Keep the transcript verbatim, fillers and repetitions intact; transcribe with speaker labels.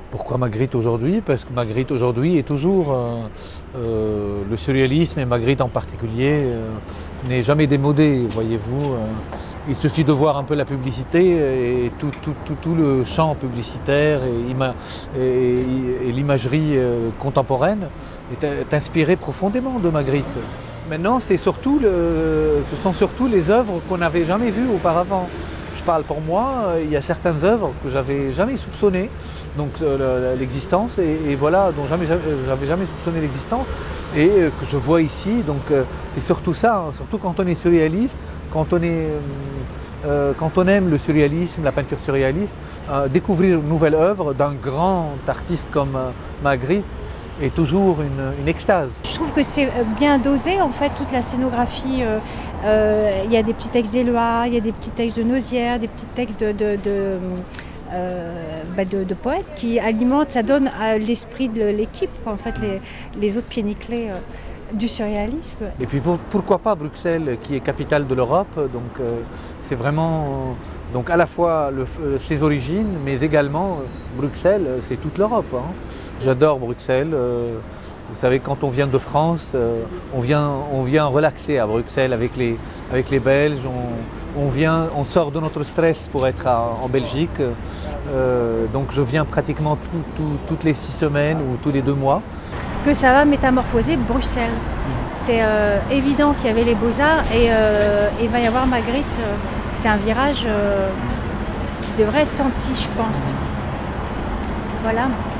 Speaker 1: Pourquoi Magritte aujourd'hui? Parce que Magritte aujourd'hui est toujours euh, euh, le surréalisme, et Magritte en particulier euh, n'est jamais démodé, voyez-vous. Euh, il suffit de voir un peu la publicité et tout, tout, tout, tout le champ publicitaire et, ima et, et l'imagerie euh, contemporaine est, est inspiré profondément de Magritte. Maintenant, c'est surtout le, ce sont surtout les œuvres qu'on n'avait jamais vues auparavant. Je parle pour moi, il y a certaines œuvres que j'avais jamais soupçonnées, donc euh, l'existence, et, et voilà, dont jamais, j'avais jamais soupçonné l'existence, et euh, que je vois ici. Donc euh, c'est surtout ça, hein, surtout quand on est surréaliste, quand on est, euh, quand on aime le surréalisme, la peinture surréaliste, euh, découvrir une nouvelle œuvre d'un grand artiste comme euh, Magritte est toujours une, une extase.
Speaker 2: Je trouve que c'est bien dosé en fait, toute la scénographie. Euh, euh, il y a des petits textes d'Éluard, il y a des petits textes de Nozière, des petits textes de, de, de, euh, bah de, de poètes qui alimentent, ça donne à l'esprit de l'équipe, en fait, les, les autres pieds nickelés euh, du surréalisme.
Speaker 1: Et puis pour, pourquoi pas Bruxelles, qui est capitale de l'Europe, donc euh, c'est vraiment donc à la fois le, ses origines, mais également Bruxelles, c'est toute l'Europe. Hein. J'adore Bruxelles. Euh, vous savez, quand on vient de France, euh, on, vient, on vient relaxer à Bruxelles avec les, avec les Belges. On, on, vient, on sort de notre stress pour être à, en Belgique. Euh, donc je viens pratiquement tout, tout, toutes les six semaines ou tous les deux mois.
Speaker 2: Que ça va métamorphoser Bruxelles. C'est euh, évident qu'il y avait les Beaux-Arts et euh, il va y avoir Magritte. Euh, c'est un virage euh, qui devrait être senti, je pense. Voilà.